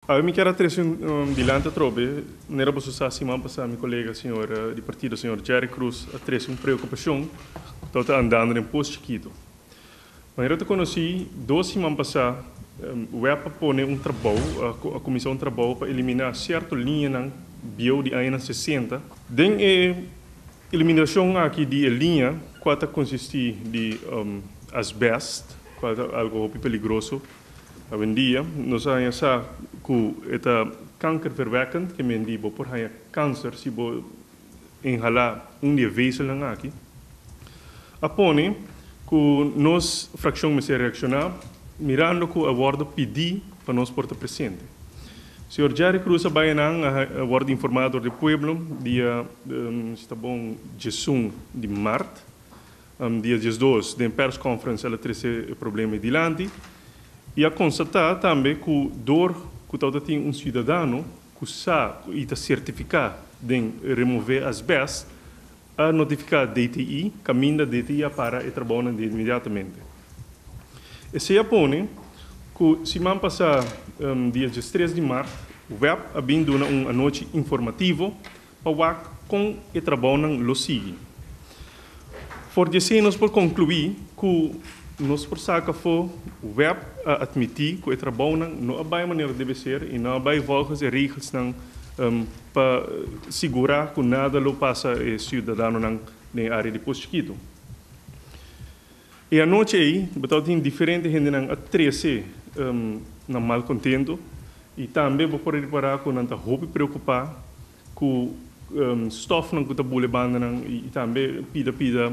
Eu me quero trazer dilante trobe, nera posso estar semana passada meu colega senhor de partido, senhor Jerry Cruz, a trazer preocupação, está andando em posto chiquito. Mas eu te conheci 2 semanas passadas, o EPA põe trabalho, a comissão de trabalho para eliminar certa linha na bio de anos 60. Den eliminação aqui de linha, qual consiste de asbesto, qual algo perigoso. Hoje em dia, nós sabemos que é kankerverwekkend, que men die por câncer, se bo inhalar dia vezes lá aqui. Apone que nós fração me se reaccionar, mirando que a bordo pedir para nós portar presente. Senhor Jerry Cruz vai a bordo informador do pueblo dia está bom Jesus de março, dia 12 da press conference ela trouxe problema de lante. E a constatar também que dor que todo tem cidadão que sabe e está certificado de remover asbesto, a notificar DTI, caminho da DTI para e trabalhar imediatamente. E se apone que se man passar dia 13 de março, o web abrindo uma noite informativo para com e trabalhar lo sigue. For dizer nós por concluir que nós por saca foi o web a admitir que o trabalho não é a maneira deve ser e não é volgens e regras para segurar que nada lo passa e cidadão na área de posto. E a noite aí, betal tem diferente gente a 13 na mal contento e também vou poder reparar que não está roupa preocupar com stoff não que está bulebando e também pida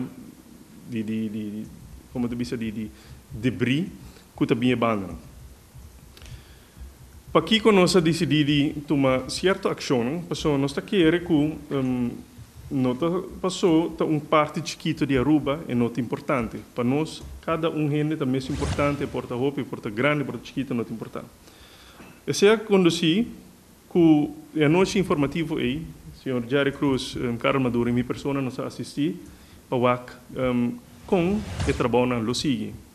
de como te disse de debris que está bem abandonado. Para que nós decidimos tomar certa ação, passou nós queremos que nós passou parte chiquita de Aruba é nota importante. Para nós, cada gente é mais importante, porta roupa, porta grande, porta chiquita, nota importante. Esse é conduzir que a noite informativa aí, senhor Jerry Cruz, Carlos Maduro e minha pessoa nos assistir para com o trabalho no sigue.